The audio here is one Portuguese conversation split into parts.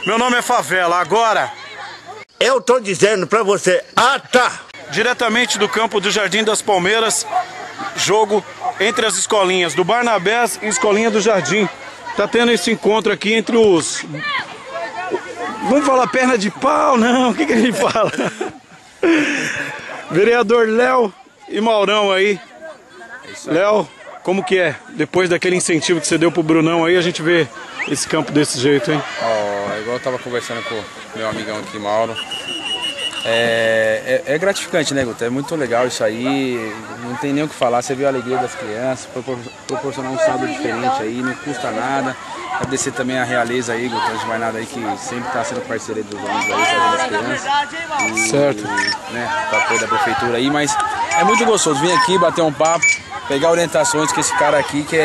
Meu nome é Favela, agora... Eu tô dizendo pra você, Diretamente do campo do Jardim das Palmeiras, jogo entre as escolinhas do Barnabés e Escolinha do Jardim. Tá tendo esse encontro aqui entre os... Vamos falar perna de pau? Não, o que a gente fala? Vereador Léo e Maurão aí. Léo, como que é? Depois daquele incentivo que você deu pro Brunão aí, a gente vê esse campo desse jeito, hein? Igual eu tava conversando com meu amigão aqui, Mauro. É gratificante, né, Guto? É muito legal isso aí, não tem nem o que falar. Você vê a alegria das crianças, proporcionar um sábado diferente aí, não custa nada. Agradecer também a Realeza aí, Guto, antes de mais nada aí, que sempre tá sendo parceira dos homens aí, trazendo as crianças. Certo. Né, com o apoio da prefeitura aí, mas é muito gostoso vir aqui, bater um papo, pegar orientações que esse cara aqui que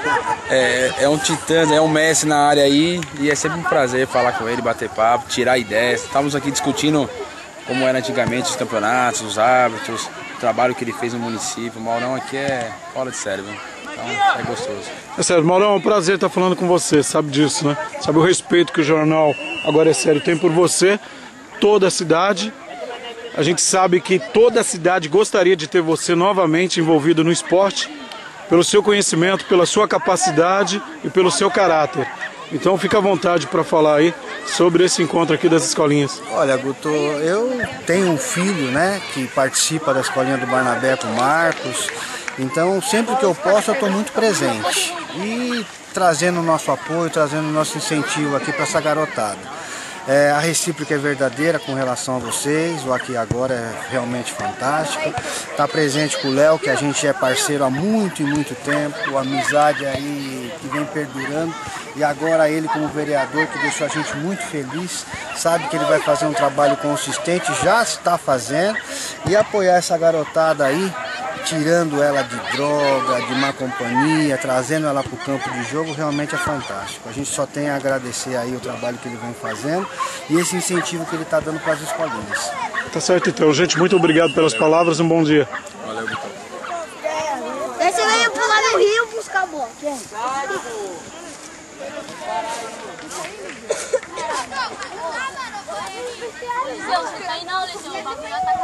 é um titã, é um mestre na área aí, e é sempre um prazer falar com ele, bater papo, tirar ideias. Estávamos aqui discutindo como era antigamente os campeonatos, os árbitros, o trabalho que ele fez no município. O Maurão aqui é fora de sério, viu? Então é gostoso. É sério, Maurão, é um prazer estar falando com você, sabe disso, né? Sabe o respeito que o jornal Agora é Sério tem por você, toda a cidade. A gente sabe que toda a cidade gostaria de ter você novamente envolvido no esporte, pelo seu conhecimento, pela sua capacidade e pelo seu caráter. Então fica à vontade para falar aí sobre esse encontro aqui das escolinhas. Olha, Guto, eu tenho um filho, né, que participa da escolinha do Barnabé, o Marcos. Então sempre que eu posso eu estou muito presente e trazendo o nosso apoio, trazendo o nosso incentivo aqui para essa garotada. A recíproca é verdadeira com relação a vocês, o Aqui Agora é realmente fantástico. Tá presente com o Léo, que a gente é parceiro há muito e muito tempo, amizade aí que vem perdurando. E agora ele como vereador, que deixou a gente muito feliz, sabe que ele vai fazer um trabalho consistente, já está fazendo, e apoiar essa garotada aí, tirando ela de droga, de má companhia, trazendo ela para o campo de jogo, realmente é fantástico. A gente só tem a agradecer aí o trabalho que ele vem fazendo e esse incentivo que ele está dando para as escolinhas. Tá certo então, gente, muito obrigado pelas palavras, um bom dia. Valeu, Vitor. Você veio pular no rio buscar bola. Liseu, você tá aí não, Liseu?